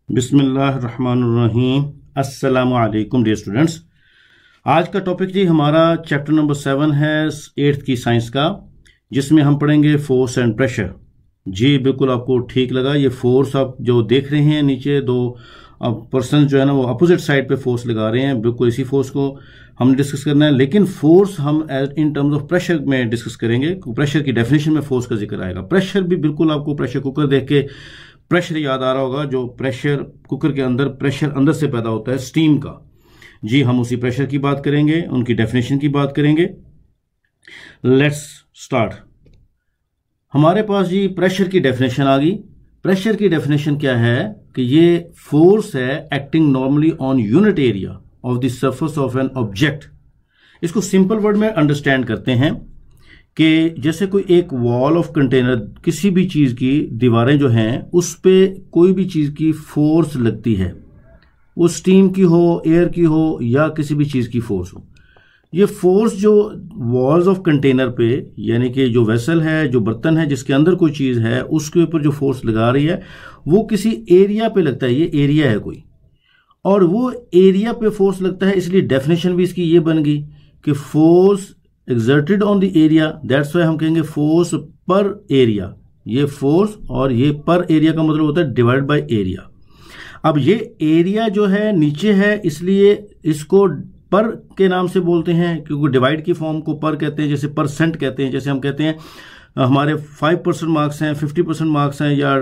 बिस्मिल्लाहिर्रहमानिर्रहीम। अस्सलामु अलैकुम डियर स्टूडेंट्स। आज का टॉपिक जी हमारा चैप्टर नंबर 7 है 8th की साइंस का, जिसमें हम पढ़ेंगे फोर्स एंड प्रेशर। जी बिल्कुल आपको ठीक लगा। ये फोर्स आप जो देख रहे हैं नीचे दो पर्सन जो है ना वो अपोजिट साइड पे फोर्स लगा रहे हैं, बिल्कुल इसी फोर्स को हम डिस्कस करना है। लेकिन फोर्स हम इन टर्म्स ऑफ प्रेशर में डिस्कस करेंगे। प्रेशर की डेफिनेशन में फोर्स का जिक्र आएगा। प्रेशर भी बिल्कुल आपको प्रेशर कुकर देख के प्रेशर याद आ रहा होगा, जो प्रेशर कुकर के अंदर प्रेशर अंदर से पैदा होता है स्टीम का। जी हम उसी प्रेशर की बात करेंगे, उनकी डेफिनेशन की बात करेंगे। Let's start. हमारे पास जी प्रेशर की डेफिनेशन आ गई। प्रेशर की डेफिनेशन क्या है कि ये फोर्स है acting normally on unit area of the surface of an object. इसको सिंपल वर्ड में अंडरस्टैंड करते हैं कि जैसे कोई एक वॉल ऑफ कंटेनर, किसी भी चीज की दीवारें जो हैं उस पे कोई भी चीज की फोर्स लगती है, वो स्टीम की हो, एयर की हो या किसी भी चीज की फोर्स हो। ये फोर्स जो वॉल्स ऑफ कंटेनर पे, यानी कि जो वेसल है, जो बर्तन है जिसके अंदर कोई चीज है, उसके ऊपर जो फोर्स लगा रही है वो किसी एरिया पे लगता है। ये एरिया है कोई, और वो एरिया पे फोर्स लगता है। इसलिए डेफिनेशन भी इसकी ये बन गई कि force exerted on the area, that's why हम कहेंगे फोर्स पर एरिया। ये फोर्स और ये पर एरिया का मतलब होता है डिवाइड बाय एरिया। अब ये एरिया जो है नीचे है, इसलिए इसको पर के नाम से बोलते हैं, क्योंकि डिवाइड की फॉर्म को पर कहते हैं। जैसे परसेंट कहते हैं, जैसे हम कहते हैं हमारे 5% मार्क्स हैं, 50% मार्क्स हैं, या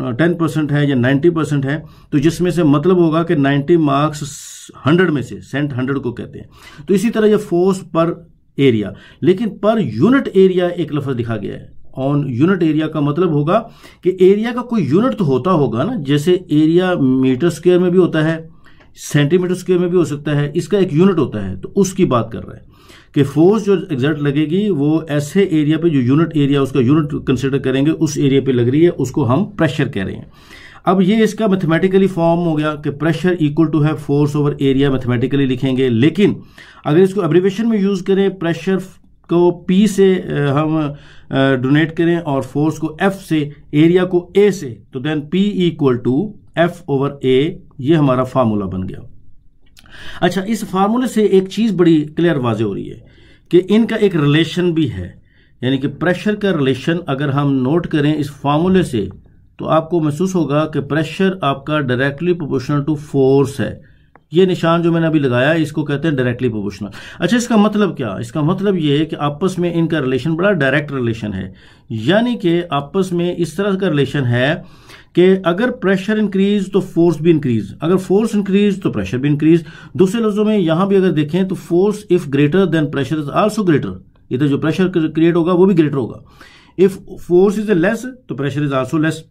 10% है, या 90% है, तो जिसमें से मतलब होगा कि 90 मार्क्स 100 में से, सेंट 100 को कहते हैं। तो इसी तरह ये फोर्स पर एरिया, लेकिन पर यूनिट एरिया एक लफ्ज लिखा गया है। ऑन यूनिट एरिया का मतलब होगा कि एरिया का कोई यूनिट तो होता होगा ना। जैसे एरिया मीटर स्क्वायर में भी होता है, सेंटीमीटर स्क्वायर में भी हो सकता है, इसका एक यूनिट होता है। तो उसकी बात कर रहा है कि फोर्स जो एग्जर्ट लगेगी वो ऐसे एरिया पे, जो यूनिट एरिया उसका यूनिट कंसिडर करेंगे, उस एरिया पे लग रही है, उसको हम प्रेशर कह रहे हैं। अब ये इसका मैथमेटिकली फॉर्म हो गया कि प्रेशर इक्वल टू है फोर्स ओवर एरिया, मैथमेटिकली लिखेंगे। लेकिन अगर इसको एब्रिविएशन में यूज करें, प्रेशर को पी से हम डोनेट करें और फोर्स को एफ से, एरिया को ए से, तो then P equal to F over A, ये हमारा फार्मूला बन गया। अच्छा, इस फार्मूले से एक चीज बड़ी क्लियर वाजे हो रही है कि इनका एक रिलेशन भी है। यानी कि प्रेशर का रिलेशन अगर हम नोट करें इस फार्मूले से, तो आपको महसूस होगा कि प्रेशर आपका डायरेक्टली प्रोपोर्शनल टू फोर्स है। ये निशान जो मैंने अभी लगाया इसको कहते हैं डायरेक्टली प्रोपोर्शनल। अच्छा, इसका मतलब क्या? इसका मतलब ये है कि आपस में इनका रिलेशन बड़ा डायरेक्ट रिलेशन है। यानी कि आपस में इस तरह का रिलेशन है कि अगर प्रेशर इंक्रीज तो फोर्स भी इंक्रीज, अगर फोर्स इंक्रीज तो प्रेशर भी इंक्रीज। दूसरे लफ्जों में यहां भी अगर देखें तो force if greater than pressure is also greater. इधर जो प्रेशर क्रिएट होगा वो भी ग्रेटर होगा। इफ फोर्स इज लेस तो प्रेशर इज आल्सो लेस।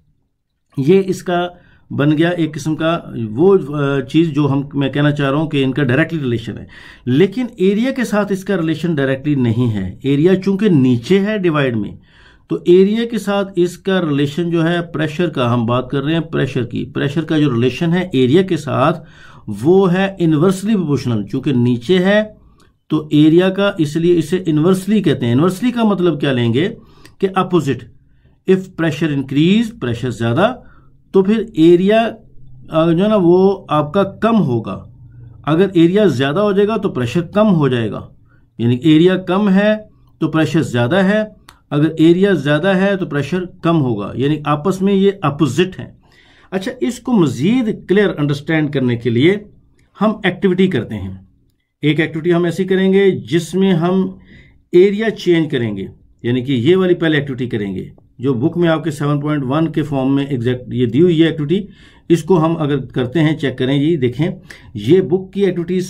ये इसका बन गया एक किस्म का वो चीज जो मैं कहना चाह रहा हूं कि इनका डायरेक्टली रिलेशन है। लेकिन एरिया के साथ इसका रिलेशन डायरेक्टली नहीं है। एरिया चूंकि नीचे है डिवाइड में, तो एरिया के साथ इसका रिलेशन जो है, प्रेशर का हम बात कर रहे हैं, प्रेशर की, प्रेशर का जो रिलेशन है एरिया के साथ वो है इनवर्सली प्रोपोर्शनल। चूंकि नीचे है तो एरिया का, इसलिए इसे इनवर्सली कहते हैं। इनवर्सली का मतलब क्या लेंगे कि opposite. If pressure increase, pressure ज्यादा, तो फिर एरिया जो है ना वो आपका कम होगा। अगर एरिया ज्यादा हो जाएगा तो प्रेशर कम हो जाएगा। यानी एरिया कम है तो प्रेशर ज्यादा है, अगर एरिया ज्यादा है तो प्रेशर कम होगा। यानी आपस में ये अपोजिट हैं। अच्छा, इसको मजीद क्लियर अंडरस्टैंड करने के लिए हम एक्टिविटी करते हैं। एक एक्टिविटी हम ऐसी करेंगे जिसमें हम एरिया चेंज करेंगे। यानी कि ये वाली पहले एक्टिविटी करेंगे जो बुक में आपके 7.1 के फॉर्म में एग्जैक्ट ये दी हुई है एक्टिविटी। इसको हम अगर करते हैं, चेक करें जी, देखें ये बुक की एक्टिविटी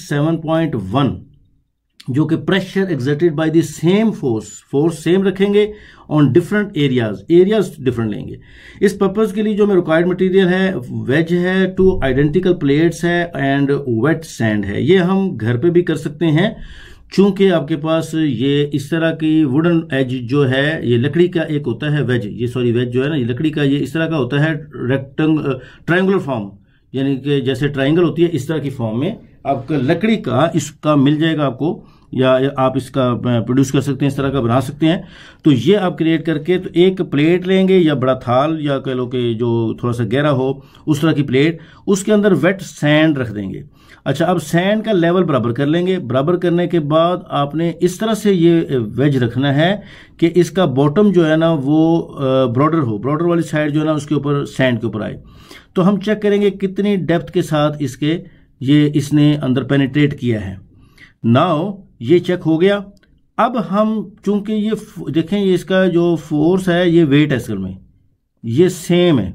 7.1 जो कि pressure exerted by the same force same रखेंगे ऑन डिफरेंट एरियाज डिफरेंट लेंगे। इस पर्पज के लिए जो में रिक्वायर्ड मटेरियल है, वेज है, 2 आइडेंटिकल प्लेट्स है एंड वेट सैंड है। ये हम घर पे भी कर सकते हैं, चूंकि आपके पास ये इस तरह की वुडन एज जो है, ये लकड़ी का एक होता है वेज, वेज जो है ना, ये लकड़ी का ये इस तरह का होता है ट्रायंगुलर फॉर्म, यानी कि जैसे ट्रायंगल होती है इस तरह की फॉर्म में आपका लकड़ी का इसका मिल जाएगा आपको। या आप इसका प्रोड्यूस कर सकते हैं, इस तरह का बना सकते हैं। तो ये आप क्रिएट करके तो एक प्लेट लेंगे या बड़ा थाल या कह लो कि जो थोड़ा सा गहरा हो उस तरह की प्लेट, उसके अंदर वेट सैंड रख देंगे। अच्छा, अब सैंड का लेवल बराबर कर लेंगे। बराबर करने के बाद आपने इस तरह से ये वेज रखना है कि इसका बॉटम जो है ना वो ब्रॉडर हो, ब्रॉडर वाली साइड जो है ना उसके ऊपर सैंड के ऊपर आए। तो हम चेक करेंगे कितनी डेप्थ के साथ इसके इसने अंदर पेनिट्रेट किया है। नाउ ये चेक हो गया। अब हम चूंकि ये देखें, ये इसका जो फोर्स है ये वेट है असल में ये सेम है,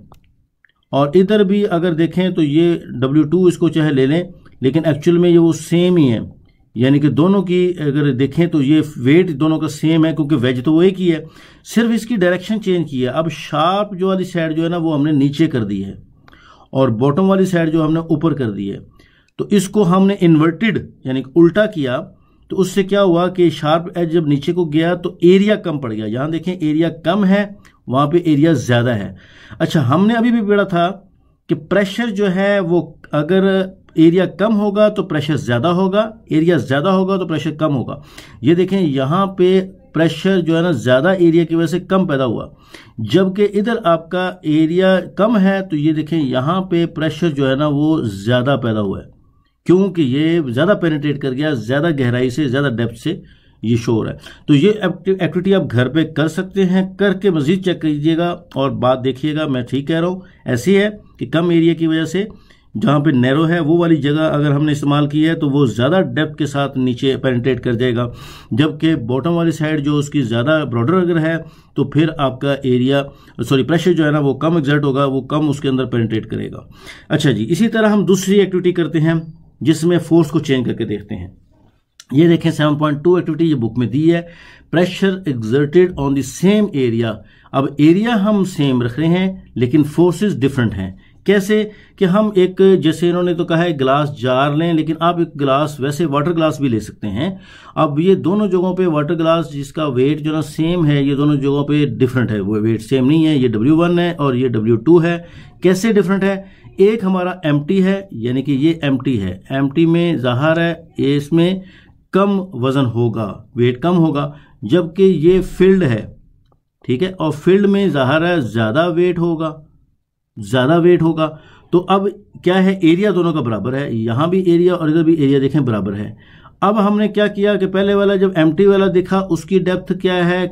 और इधर भी अगर देखें तो ये W2 इसको चाहे ले लें, लेकिन एक्चुअल में ये वो सेम ही है। यानी कि दोनों की अगर देखें तो ये वेट दोनों का सेम है, क्योंकि वेज तो वो एक ही है, सिर्फ इसकी डायरेक्शन चेंज की है। अब शार्प जो वाली साइड जो है ना वो हमने नीचे कर दी है और बॉटम वाली साइड जो हमने ऊपर कर दी है। तो इसको हमने इन्वर्टेड यानी उल्टा किया, तो उससे क्या हुआ कि शार्प एज जब नीचे को गया तो एरिया कम पड़ गया। यहां देखें एरिया कम है, वहां पे एरिया ज्यादा है। अच्छा, हमने अभी भी पढ़ा था कि प्रेशर जो है वो अगर एरिया कम होगा तो प्रेशर ज्यादा होगा, एरिया ज्यादा होगा तो प्रेशर कम होगा। ये देखें यहां पे प्रेशर जो है ना ज्यादा एरिया की वजह से कम पैदा हुआ, जबकि इधर आपका एरिया कम है तो ये देखें यहां पे प्रेशर जो है ना वो ज्यादा पैदा हुआ है, क्योंकि ये ज्यादा पेनिट्रेट कर गया, ज्यादा गहराई से, ज्यादा डेप्थ से ये शो हो रहा है। तो ये एक्टिविटी आप घर पे कर सकते हैं, करके मजीद चेक कीजिएगा और बात देखिएगा। मैं ठीक कह रहा हूं, ऐसी है कि कम एरिया की वजह से जहां पे नैरो है वो वाली जगह अगर हमने इस्तेमाल की है तो वो ज्यादा डेप्थ के साथ नीचे पेनिट्रेट कर जाएगा, जबकि बॉटम वाली साइड जो उसकी ज्यादा ब्रॉडर अगर है तो फिर आपका एरिया प्रेशर जो है ना वो कम एग्जर्ट होगा, वो कम उसके अंदर पेनिट्रेट करेगा। अच्छा जी, इसी तरह हम दूसरी एक्टिविटी करते हैं जिसमें फोर्स को चेंज करके देखते हैं। ये देखें 7.2 एक्टिविटी ये बुक में दी है, pressure exerted on the same area. अब एरिया हम सेम रख रहे हैं लेकिन फोर्सेस डिफरेंट हैं। कैसे कि हम एक, जैसे इन्होंने तो कहा है ग्लास जार लें, लेकिन आप एक ग्लास वैसे वाटर ग्लास भी ले सकते हैं। अब ये दोनों जगहों पे वाटर ग्लास जिसका वेट जो ना सेम है, ये दोनों जगहों पे डिफरेंट है, वो वेट सेम नहीं है। ये W1 है और ये W2 है। कैसे डिफरेंट है? एक हमारा एम्प्टी है, यानी कि ये एम्प्टी है, एम्प्टी में ज़ाहिर है इसमें कम वजन होगा, वेट कम होगा, जबकि ये फिल्ड है, ठीक है, और फील्ड में ज़ाहिर है ज़्यादा वेट होगा, ज़्यादा वेट होगा। तो अब क्या है, एरिया दोनों का बराबर है, यहाँ भी एरिया और इधर भी एरिया देखें बराबर है। अब हमने क्या किया कि पहले वाला जब एम्प्टी वाला दिखा उसकी डेप्थ क्या है,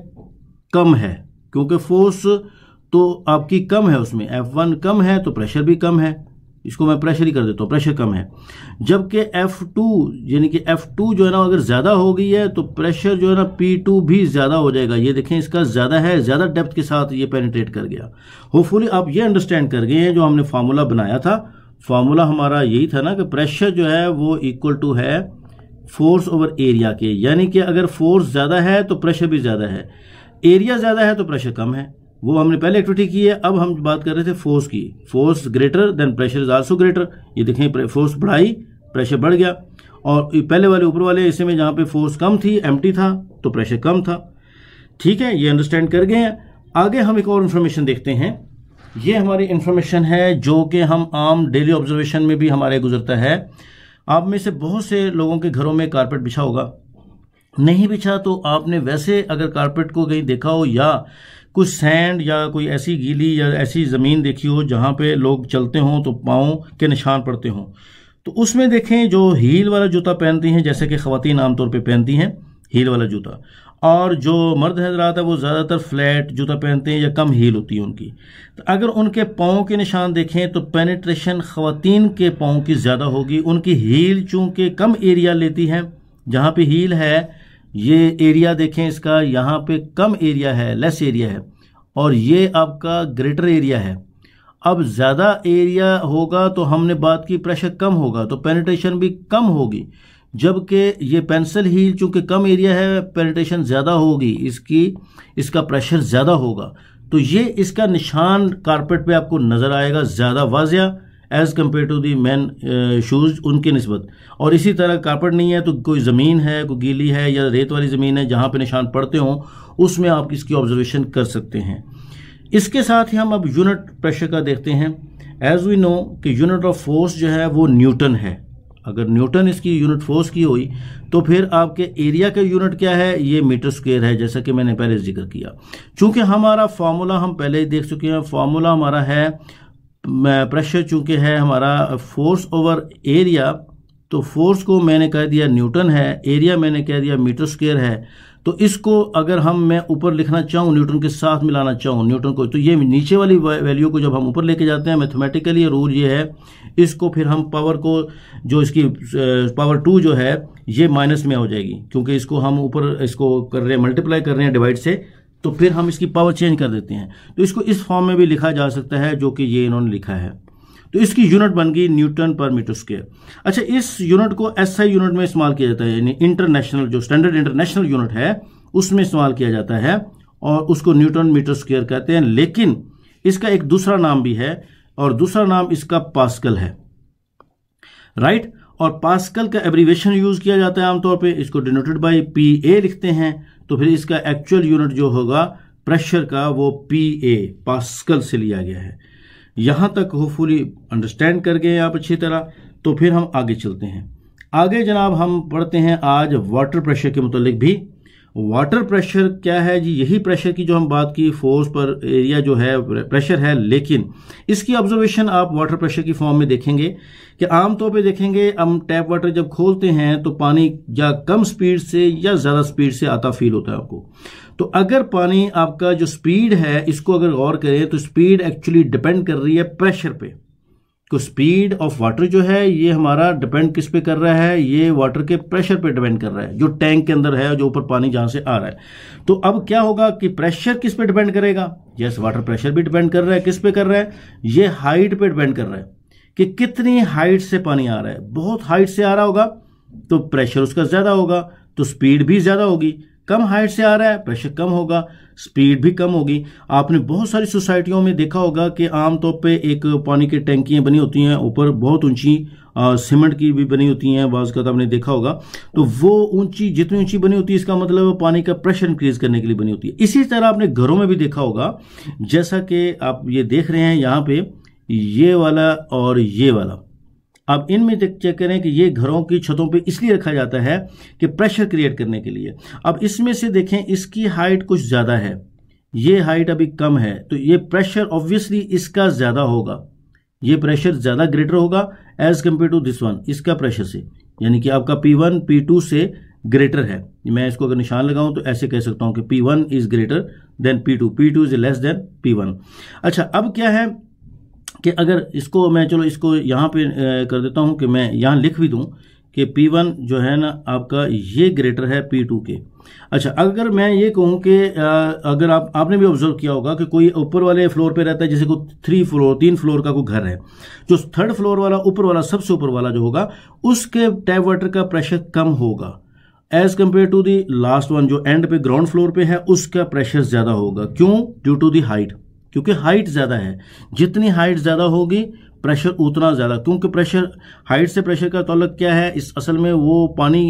कम है, क्योंकि फोर्स तो आपकी कम है, उसमें F1 कम है तो प्रेशर भी कम है, इसको मैं प्रेशर ही कर देता हूँ, प्रेशर कम है। जबकि F2 यानी कि F2 जो है ना अगर ज़्यादा हो गई है तो प्रेशर जो है ना P2 भी ज़्यादा हो जाएगा। ये देखें इसका ज़्यादा है, ज़्यादा डेप्थ के साथ ये पेनिट्रेट कर गया। होपफुली आप ये अंडरस्टैंड कर गए हैं जो हमने फार्मूला बनाया था। फार्मूला हमारा यही था ना कि प्रेशर जो है वो इक्वल टू है फोर्स ओवर एरिया के, यानी कि अगर फोर्स ज़्यादा है तो प्रेशर भी ज़्यादा है, एरिया ज़्यादा है तो प्रेशर कम है। वो हमने पहले एक्टिविटी की है। अब हम बात कर रहे थे फोर्स की, force greater than pressure is also greater. ये देखें फोर्स बढ़ाई, प्रेशर बढ़ गया, और पहले वाले ऊपर वाले हिस्से में जहां पे फोर्स कम थी, एम्प्टी था, तो प्रेशर कम था। ठीक है, ये अंडरस्टैंड कर गए हैं। आगे हम एक और इन्फॉर्मेशन देखते हैं। ये हमारी इन्फॉर्मेशन है जो कि हम आम डेली ऑब्जर्वेशन में भी हमारे गुजरता है। आप में से बहुत से लोगों के घरों में कारपेट बिछा होगा, नहीं बिछा तो आपने वैसे अगर कारपेट को कहीं देखा हो या कुछ सैंड या कोई ऐसी गीली या ऐसी ज़मीन देखी हो जहाँ पे लोग चलते हों तो पाँव के निशान पड़ते हों, तो उसमें देखें जो हील वाला जूता पहनती हैं, जैसे कि ख़वातीन आमतौर पे पहनती हैं हील वाला जूता, और जो मर्द हजरात है वो ज़्यादातर फ्लैट जूता पहनते हैं या कम हील होती है उनकी। तो अगर उनके पाँव के निशान देखें तो पेनिट्रेशन ख़वातीन के पाँव की ज़्यादा होगी। उनकी हील चूँकि कम एरिया लेती है, जहाँ पे हील है ये एरिया देखें इसका, यहाँ पे कम एरिया है, लेस एरिया है, और ये आपका ग्रेटर एरिया है। अब ज़्यादा एरिया होगा तो हमने बात की प्रेशर कम होगा तो पेनिट्रेशन भी कम होगी, जबकि ये पेंसिल हील चूंकि कम एरिया है, पेनिट्रेशन ज़्यादा होगी, इसका प्रेशर ज़्यादा होगा। तो ये इसका निशान कारपेट पे आपको नज़र आएगा ज़्यादा वाज़िया as compare to the man shoes उनके निस्बत। और इसी तरह कारपेट नहीं है तो कोई ज़मीन है, कोई गीली है या रेत वाली ज़मीन है जहाँ पे निशान पड़ते हों, उसमें आप इसकी ऑब्जर्वेशन कर सकते हैं। इसके साथ ही हम अब यूनिट प्रेशर का देखते हैं। एज वी नो कि यूनिट ऑफ फोर्स जो है वो न्यूटन है। अगर न्यूटन इसकी यूनिट फोर्स की हुई तो फिर आपके एरिया का यूनिट क्या है, ये मीटर स्क्वायर है, जैसा कि मैंने पहले जिक्र किया। चूंकि हमारा फॉर्मूला हम पहले ही देख चुके हैं, फॉर्मूला हमारा है प्रेशर चूंकि है हमारा फोर्स ओवर एरिया, तो फोर्स को मैंने कह दिया न्यूटन है, एरिया मैंने कह दिया मीटर स्क्वायर है। तो इसको अगर मैं ऊपर लिखना चाहूँ, न्यूटन के साथ मिलाना चाहूँ न्यूटन को, तो ये नीचे वाली वैल्यू को जब हम ऊपर लेके जाते हैं मैथमेटिकली रूल ये है, इसको फिर हम पावर को जो इसकी पावर 2 जो है ये माइनस में हो जाएगी, क्योंकि इसको हम ऊपर इसको कर रहे हैं, मल्टीप्लाई कर रहे हैं डिवाइड से, तो फिर हम इसकी पावर चेंज कर देते हैं। तो इसको इस फॉर्म में भी लिखा जा सकता है जो कि ये इन्होंने लिखा है। तो इसकी यूनिट बन गई न्यूटन पर मीटर स्क्वायर। अच्छा, इस यूनिट को एसआई यूनिट में इस्तेमाल किया जाता है, यानी इंटरनेशनल जो स्टैंडर्ड इंटरनेशनल यूनिट है उसमें इस्तेमाल किया जाता है और उसको न्यूटन मीटर स्क्वायर कहते हैं। लेकिन इसका एक दूसरा नाम भी है और दूसरा नाम इसका पास्कल है, राइट। और पास्कल का एब्रीवेशन यूज किया जाता है आमतौर पे, इसको डिनोटेड बाय पीए लिखते हैं। तो फिर इसका एक्चुअल यूनिट जो होगा प्रेशर का वो पीए पास्कल से लिया गया है। यहां तक होपफुली अंडरस्टैंड कर गए आप अच्छी तरह। तो फिर हम आगे चलते हैं। आगे जनाब हम पढ़ते हैं आज वाटर प्रेशर के मुतालिक भी। वाटर प्रेशर क्या है जी, यही प्रेशर की जो हम बात की, फोर्स पर एरिया जो है प्रेशर है, लेकिन इसकी ऑब्जर्वेशन आप वाटर प्रेशर की फॉर्म में देखेंगे कि आमतौर पे देखेंगे हम टैप वाटर जब खोलते हैं तो पानी या कम स्पीड से या ज़्यादा स्पीड से आता फील होता है आपको। तो अगर पानी आपका जो स्पीड है इसको अगर गौर करें तो स्पीड एक्चुअली डिपेंड कर रही है प्रेशर पे। तो स्पीड ऑफ वाटर जो है ये हमारा डिपेंड किस पे कर रहा है, ये वाटर के प्रेशर पे डिपेंड कर रहा है जो टैंक के अंदर है, जो ऊपर पानी जहां से आ रहा है। तो अब क्या होगा कि प्रेशर किस पे डिपेंड करेगा, यस वाटर प्रेशर भी डिपेंड कर रहा है, किस पे कर रहा है, ये हाइट पे डिपेंड कर रहा है कि कितनी हाइट से पानी आ रहा है। बहुत हाइट से आ रहा होगा तो प्रेशर उसका ज्यादा होगा, तो स्पीड भी ज्यादा होगी। कम हाइट से आ रहा है, प्रेशर कम होगा, स्पीड भी कम होगी। आपने बहुत सारी सोसाइटियों में देखा होगा कि आमतौर पे एक पानी की टैंकियां बनी होती हैं, ऊपर बहुत ऊंची सीमेंट की भी बनी होती हैं, बाज़ का आपने देखा होगा। तो वो ऊंची जितनी ऊंची बनी होती है इसका मतलब पानी का प्रेशर इंक्रीज करने के लिए बनी होती है। इसी तरह आपने घरों में भी देखा होगा, जैसा कि आप ये देख रहे हैं यहाँ पे, ये वाला और ये वाला। अब इनमें चेक करें कि ये घरों की छतों पे इसलिए रखा जाता है कि प्रेशर क्रिएट करने के लिए। अब इसमें से देखें इसकी हाइट कुछ ज्यादा है, ये हाइट अभी कम है, तो ये प्रेशर ऑब्वियसली इसका ज्यादा होगा, ये प्रेशर ज्यादा ग्रेटर होगा as compare to this one, इसका प्रेशर से, यानी कि आपका P1 P2 से ग्रेटर है। मैं इसको अगर निशान लगाऊं तो ऐसे कह सकता हूं कि P1 is greater than P2, P2 is less than P1। अच्छा, अब क्या है कि अगर इसको मैं चलो इसको यहाँ पे कर देता हूँ कि मैं यहाँ लिख भी दूँ कि P1 जो है ना आपका ये ग्रेटर है P2 के। अच्छा, अगर मैं ये कहूँ कि अगर आपने भी ऑब्जर्व किया होगा कि कोई ऊपर वाले फ्लोर पे रहता है, जैसे कोई 3 फ्लोर का कोई घर है, जो 3rd फ्लोर वाला ऊपर वाला सबसे ऊपर वाला जो होगा उसके टैप वाटर का प्रेशर कम होगा as compare to the last one जो एंड पे ग्राउंड फ्लोर पे है, उसका प्रेशर ज्यादा होगा। क्यों? ड्यू टू दी हाइट, क्योंकि हाइट ज्यादा है। जितनी हाइट ज्यादा होगी प्रेशर उतना ज्यादा, क्योंकि प्रेशर हाइट से प्रेशर का ताल्लुक क्या है, इस असल में वो पानी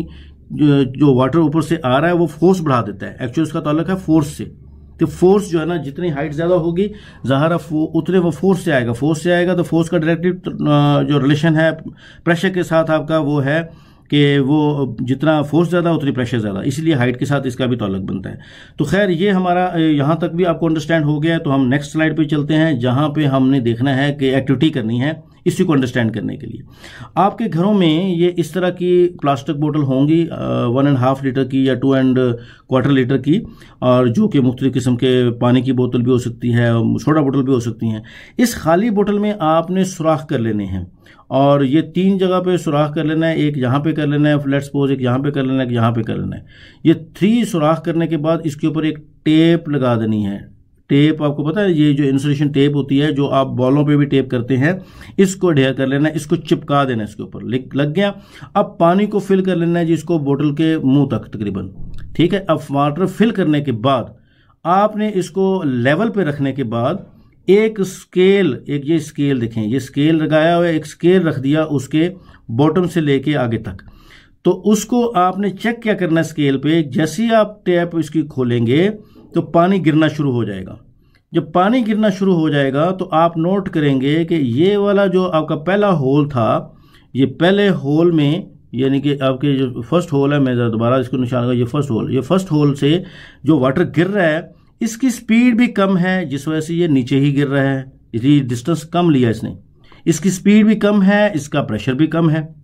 जो वाटर ऊपर से आ रहा है वो फोर्स बढ़ा देता है, एक्चुअली उसका ताल्लुक है फोर्स से। तो फोर्स जो है ना, जितनी हाइट ज्यादा होगी ज़ाहिर उतने वो फोर्स से आएगा, फोर्स से आएगा तो फोर्स का डायरेक्टिव जो रिलेशन है प्रेशर के साथ आपका वो है कि वो जितना फोर्स ज़्यादा उतनी प्रेशर ज़्यादा, इसलिए हाइट के साथ इसका भी ताल्लुक बनता है। तो खैर ये हमारा यहाँ तक भी आपको अंडरस्टैंड हो गया है। तो हम नेक्स्ट स्लाइड पे चलते हैं जहाँ पे हमने देखना है कि एक्टिविटी करनी है इसी को अंडरस्टैंड करने के लिए। आपके घरों में ये इस तरह की प्लास्टिक बोतल होंगी 1.5 लीटर की या 2.25 लीटर की, और जो कि मुख्तलिफ किस्म के पानी की बोतल भी हो सकती है, सोडा बोतल भी हो सकती हैं। इस खाली बोतल में आपने सुराख कर लेने हैं और ये 3 जगह पे सुराख कर लेना है, एक यहाँ पे कर लेना है, लेट्स सपोज एक यहाँ पे कर लेना है, एक यहाँ पे कर लेना है। ये 3 सुराख करने के बाद इसके ऊपर एक टेप लगा देनी है। टेप आपको पता है, ये जो इंसुलेशन टेप होती है जो आप बॉलों पे भी टेप करते हैं, इसको ढेर कर लेना है, इसको चिपका देना है इसके ऊपर, लग गया। अब पानी को फिल कर लेना है जिसको बोतल के मुंह तक तकरीबन, ठीक है। अब वाटर फिल करने के बाद आपने इसको लेवल पे रखने के बाद एक स्केल, एक ये स्केल देखें, ये स्केल लगाया हुआ है, एक स्केल रख दिया उसके बॉटम से लेके आगे तक। तो उसको आपने चेक क्या करना है स्केल पे, जैसे ही आप टैप इसकी खोलेंगे तो पानी गिरना शुरू हो जाएगा। जब पानी गिरना शुरू हो जाएगा तो आप नोट करेंगे कि ये वाला जो आपका पहला होल था ये पहले होल में, यानी कि आपके जो फर्स्ट होल है, मैं दोबारा इसको निशान लगा, ये फर्स्ट होल से जो वाटर गिर रहा है इसकी स्पीड भी कम है, जिस वजह से ये नीचे ही गिर रहा है। ये डिस्टेंस कम लिया इसने, इसकी स्पीड भी कम है, इसका प्रेशर भी कम है।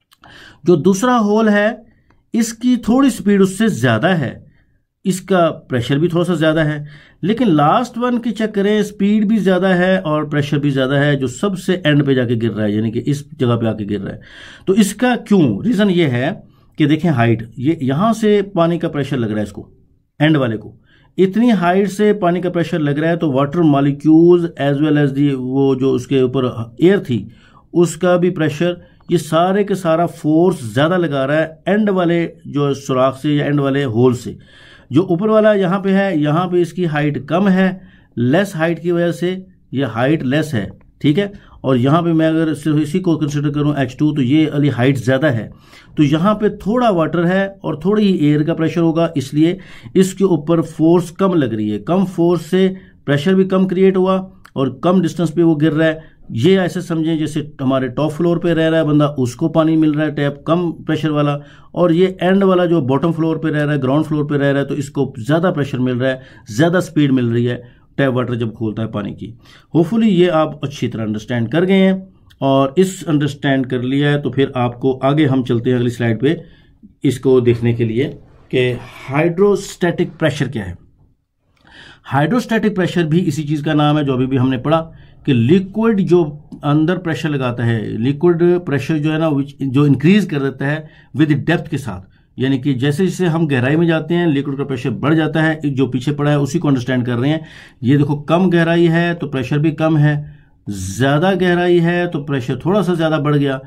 जो दूसरा होल है इसकी थोड़ी स्पीड उससे ज्यादा है, इसका प्रेशर भी थोड़ा सा ज्यादा है। लेकिन लास्ट वन की चेक करें, स्पीड भी ज्यादा है और प्रेशर भी ज्यादा है, जो सबसे एंड पे जाके गिर रहा है, यानी कि इस जगह पे आके गिर रहा है। तो इसका क्यों, रीजन ये है कि देखें हाइट, ये यहां से पानी का प्रेशर लग रहा है इसको, एंड वाले को इतनी हाइट से पानी का प्रेशर लग रहा है, तो water molecules as well as the वो जो उसके ऊपर एयर थी उसका भी प्रेशर, ये सारे के सारा फोर्स ज्यादा लगा रहा है एंड वाले जो सुराख से या एंड वाले होल से। जो ऊपर वाला यहाँ पे है, यहाँ पे इसकी हाइट कम है, लेस हाइट की वजह से ये हाइट लेस है, ठीक है। और यहाँ पे मैं अगर सिर्फ इसी को कंसिडर करूँ H2, तो ये वाली हाइट ज़्यादा है, तो यहाँ पे थोड़ा वाटर है और थोड़ी ही एयर का प्रेशर होगा, इसलिए इसके ऊपर फोर्स कम लग रही है। कम फोर्स से प्रेशर भी कम क्रिएट हुआ और कम डिस्टेंस पे वो गिर रहा है। ये ऐसे समझें जैसे हमारे टॉप फ्लोर पे रह रहा है बंदा, उसको पानी मिल रहा है टैप कम प्रेशर वाला, और ये एंड वाला जो बॉटम फ्लोर पे रह रहा है, ग्राउंड फ्लोर पे रह रहा है, तो इसको ज़्यादा प्रेशर मिल रहा है, ज़्यादा स्पीड मिल रही है टैप वाटर जब खोलता है पानी की। होपफुली ये आप अच्छी तरह अंडरस्टैंड कर गए हैं, और इस अंडरस्टैंड कर लिया है तो फिर आपको आगे हम चलते हैं अगली स्लाइड पे इसको देखने के लिए कि हाइड्रोस्टैटिक प्रेशर क्या है। हाइड्रोस्टैटिक प्रेशर भी इसी चीज़ का नाम है जो अभी भी हमने पढ़ा कि लिक्विड जो अंदर प्रेशर लगाता है, लिक्विड प्रेशर जो है ना जो इंक्रीज कर देता है विद डेप्थ के साथ, यानी कि जैसे जैसे हम गहराई में जाते हैं लिक्विड का प्रेशर बढ़ जाता है। जो पीछे पड़ा है उसी को अंडरस्टैंड कर रहे हैं। ये देखो कम गहराई है तो प्रेशर भी कम है, ज्यादा गहराई है तो प्रेशर थोड़ा सा ज्यादा बढ़ गया,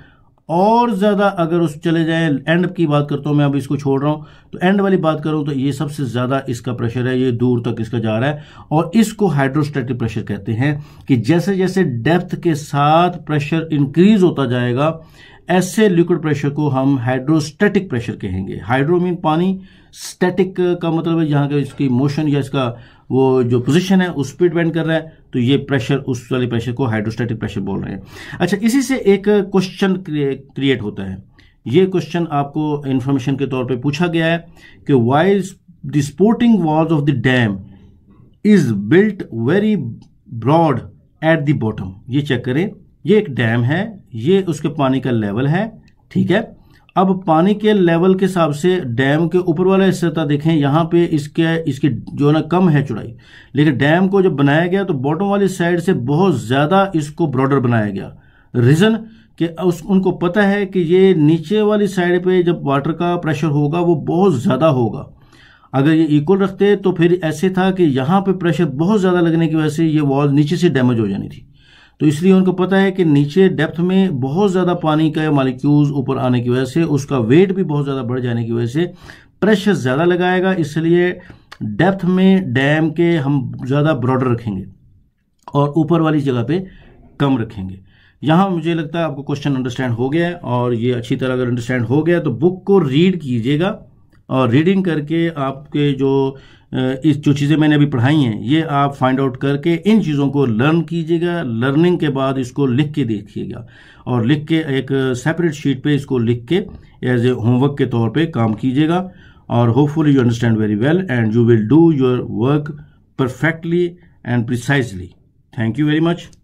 और ज्यादा अगर उस चले जाए, एंड की बात करता हूं मैं, अब इसको छोड़ रहा हूं, तो एंड वाली बात करूं तो ये सबसे ज्यादा इसका प्रेशर है, ये दूर तक इसका जा रहा है, और इसको हाइड्रोस्टैटिक प्रेशर कहते हैं। कि जैसे जैसे डेप्थ के साथ प्रेशर इंक्रीज होता जाएगा, ऐसे लिक्विड प्रेशर को हम हाइड्रोस्टैटिक प्रेशर कहेंगे। हाइड्रो मीन पानी, स्टैटिक का मतलब है जहां का इसकी मोशन या इसका वो जो पोजीशन है उस पर डिपेंड कर रहा है, तो ये प्रेशर उस वाले प्रेशर को हाइड्रोस्टैटिक प्रेशर बोल रहे हैं। अच्छा, इसी से एक क्वेश्चन क्रिएट होता है। ये क्वेश्चन आपको इंफॉर्मेशन के तौर पे पूछा गया है कि why the supporting walls of the dam is built very broad at the bottom. ये चेक करें, ये एक डैम है, ये उसके पानी का लेवल है, ठीक है। अब पानी के लेवल के हिसाब से डैम के ऊपर वाला हिस्सा देखें, यहाँ पे इसके जो ना कम है चौड़ाई, लेकिन डैम को जब बनाया गया तो बॉटम वाली साइड से बहुत ज्यादा इसको ब्रॉडर बनाया गया। रीजन कि उनको पता है कि ये नीचे वाली साइड पे जब वाटर का प्रेशर होगा वो बहुत ज्यादा होगा। अगर ये इक्वल रखते तो फिर ऐसे था कि यहाँ पे प्रेशर बहुत ज्यादा लगने की वजह से ये वॉल नीचे से डैमेज हो जानी थी। तो इसलिए उनको पता है कि नीचे डेप्थ में बहुत ज्यादा पानी का मॉलिक्यूल्स ऊपर आने की वजह से उसका वेट भी बहुत ज्यादा बढ़ जाने की वजह से प्रेशर ज्यादा लगाएगा, इसलिए डेप्थ में डैम के हम ज्यादा ब्रॉडर रखेंगे और ऊपर वाली जगह पे कम रखेंगे। यहां मुझे लगता है आपको क्वेश्चन अंडरस्टैंड हो गया है, और ये अच्छी तरह अगर अंडरस्टैंड हो गया तो बुक को रीड कीजिएगा, और रीडिंग करके आपके जो चीज़ें मैंने अभी पढ़ाई हैं ये आप फाइंड आउट करके इन चीज़ों को लर्न कीजिएगा। लर्निंग के बाद इसको लिख के देखिएगा, और लिख के एक सेपरेट शीट पे इसको लिख के एज ए होमवर्क के तौर पे काम कीजिएगा, और hopefully you understand very well and you will do your work perfectly and precisely. Thank you very much.